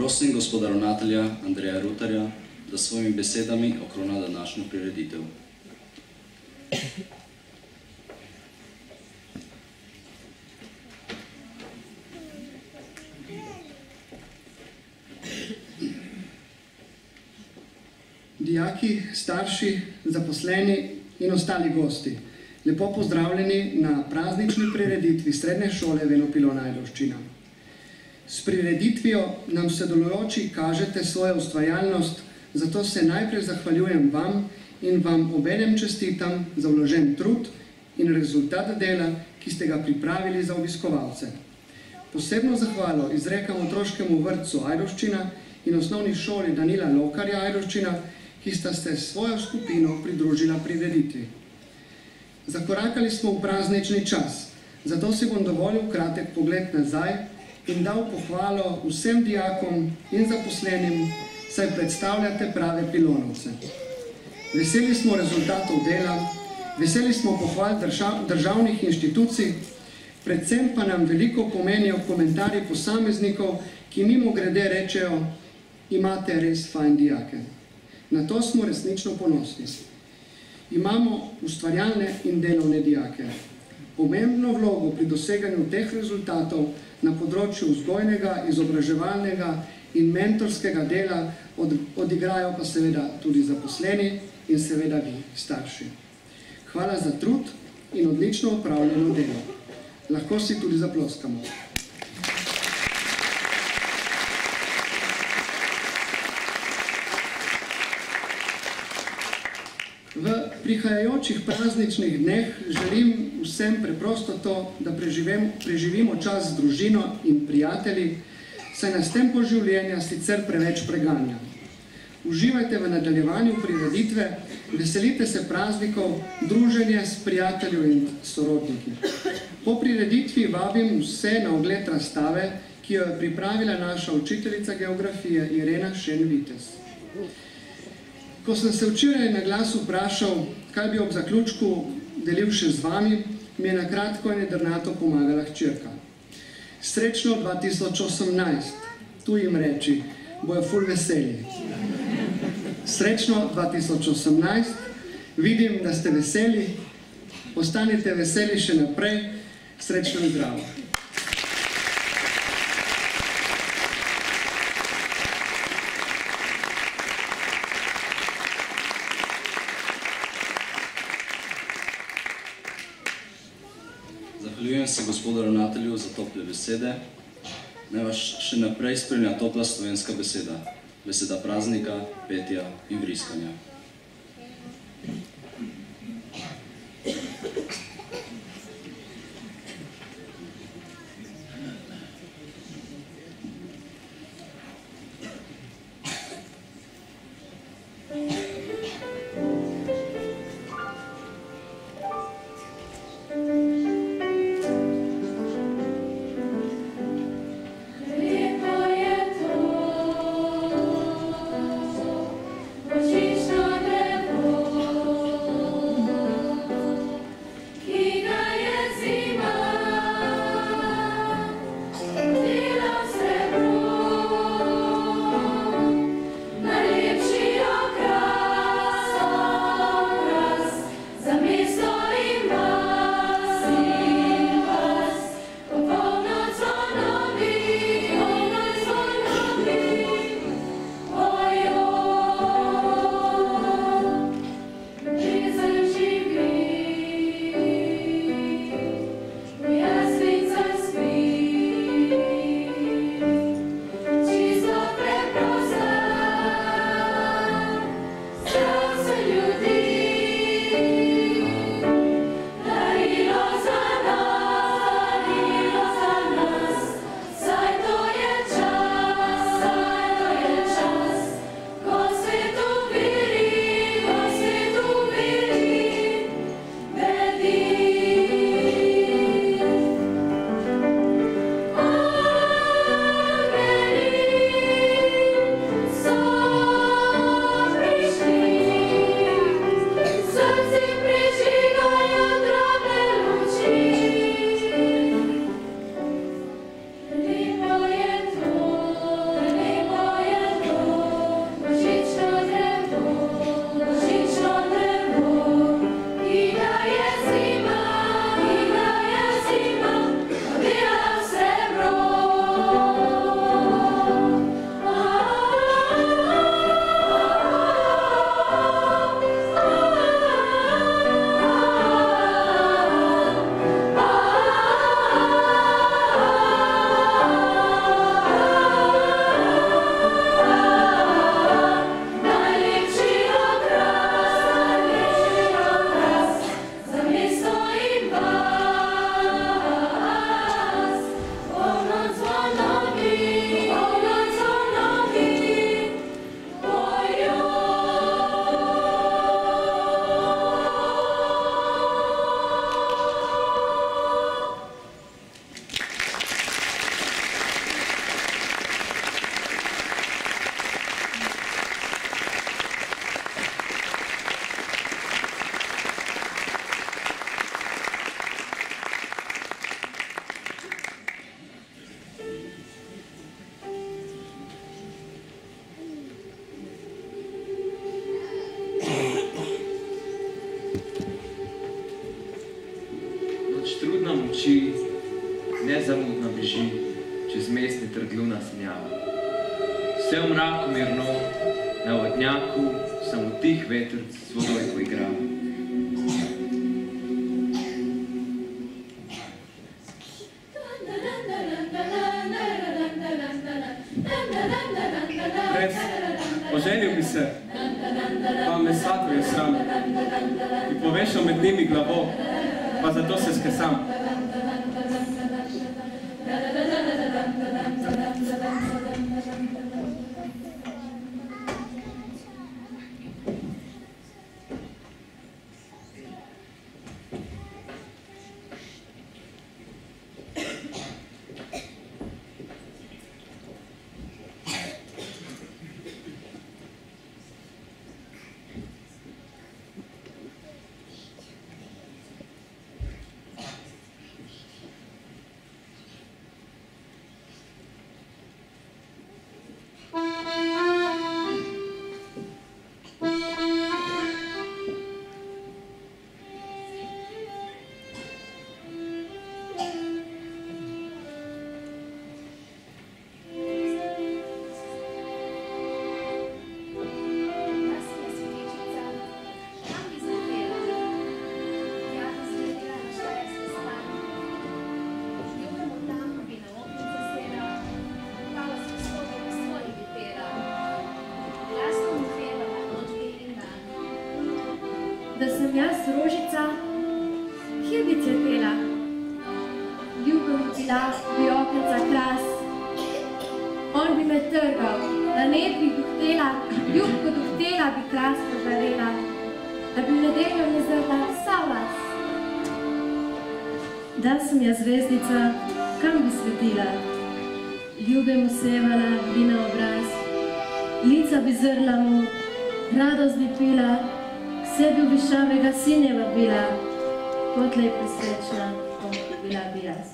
Prosim gospoda ravnatelja Andreja Rutarja, da s svojimi besedami okrona današnjo prireditev. Dijaki, starši, zaposleni in ostali gosti, lepo pozdravljeni na praznični prireditvi Srednje šole Veno Pilona Ajdovščina. S prireditvijo nam sodelujoči kažete svojo ustvarjalnost, zato se najprej zahvaljujem vam in vam obenem čestitam za vložen trud in rezultat dela, ki ste ga pripravili za obiskovalce. Posebno zahvalo izrekam otroškemu vrtcu Ajdovščina in osnovni šoli Danila Lokarja Ajdovščina, ki sta se svojo skupino pridružila prireditvi. Zakorakali smo v praznični čas, zato si bom dovolil kratek pogled nazaj in dal pohvalo vsem dijakom in zaposlenim, saj predstavljate prave pilonovce. Veseli smo rezultatov dela, veseli smo pohval državnih inštitucij, predvsem pa nam veliko pomenijo komentarji posameznikov, ki mimogrede rečejo, imate res fajn dijake. Na to smo resnično ponosni. Imamo ustvarjalne in delovne dijake. Pomembno vlogo pri doseganju teh rezultatov na področju vzgojnega, izobraževalnega in mentorskega dela odigrajo pa seveda tudi zaposleni in seveda vi, starši. Hvala za trud in odlično opravljeno delo. Lahko si tudi zaploskamo. V prihajajočih prazničnih dneh želim vsem preprosto to, da preživimo čas z družino in prijatelji, saj nas tempo življenja sicer preveč preganja. Uživajte v nadaljevanju prireditve, veselite se praznikov, druženje s prijatelji in sorodniki. Po prireditvi vabim vse na ogled razstave, ki jo je pripravila naša učiteljica geografije Irena Šen-Vitez. Ko sem se včeraj na glas vprašal, kaj bi ob zaključku delil še z vami, mi je na kratko in jedrnato pomagala hčerka. Srečno 2018, tu jim reči, bojo ful veseli. Srečno 2018, vidim, da ste veseli, ostanite veseli še naprej, srečno in zdravo. Zahvaljujem se gospodu ravnatelju za tople besede. Naj vas še naprej spremlja topla slovenska beseda. Beseda praznika, petja in vriskanja. Krishna luna sanjava. Vse v mraku mirno, na vodnjaku samo tih vetrc s vodojko igrava. Res, oženil bi se, pa me svatov je sram. I povešal med njimi glavo, pa zato se skesam. Da sem jaz rožica, kje bi cvetela? Ljuba bi bila, bi okenca kras. On bi me trgal, na ned bi duhtela, ljubko duhtela bi kras požarela, da bi v nedeljo mi zrla vsa vas. Da sem jaz zvezdica, kam bi svetila? Ljube mu sevala bi na obraz, lica bi zrla mu, radost bi pila, sebi v višavega sine vabila, potlej presrečna, bila bi jaz.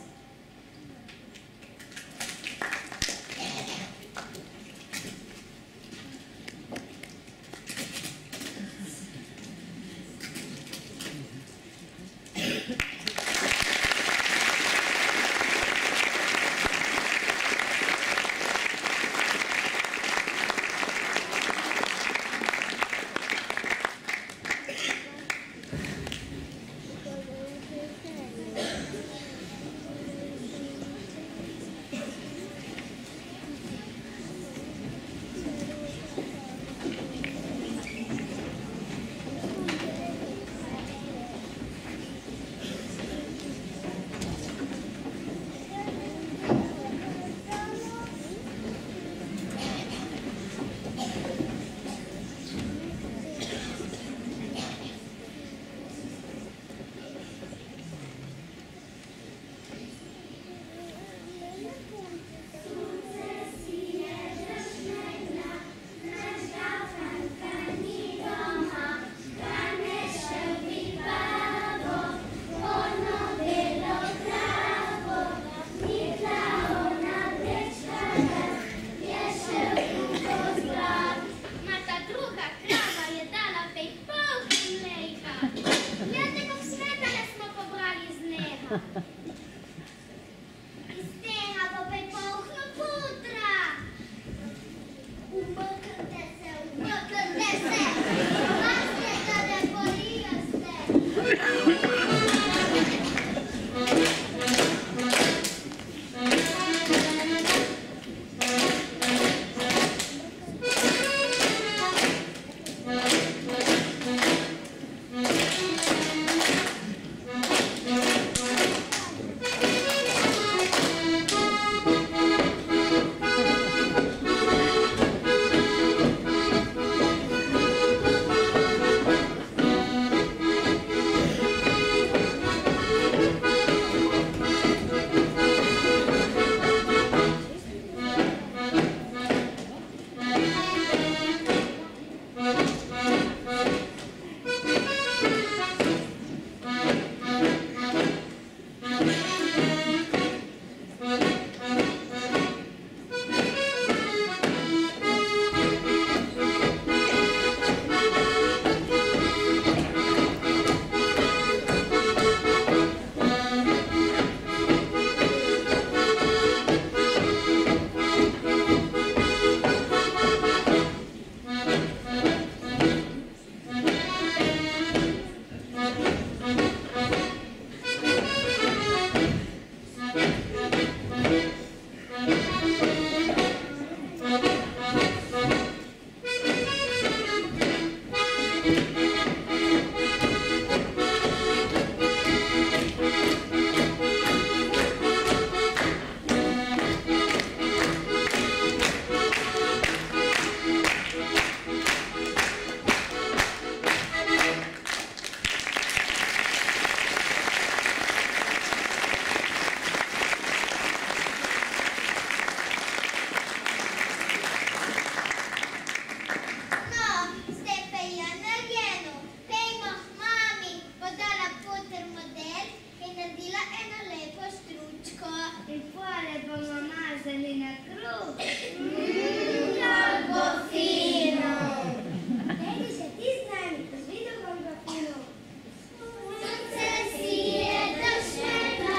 Kako fino! Dajte se ti z nami, da zvidel vam grafino. Sonce sije dežela,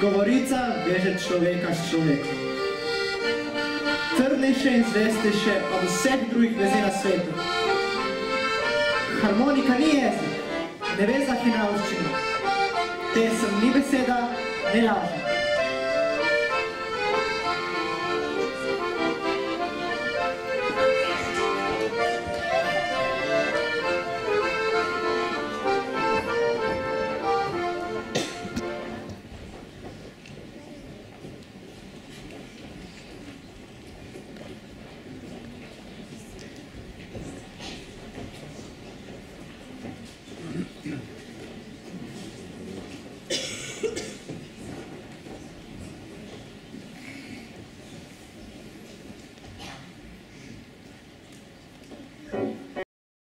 Govorica veže človeka s človekom. Trdnejše in zvestejše od vseh drugih vezi na svetu. Harmonika ni jezik, ne ve za hinavščino. Pesem ni beseda, ne laže.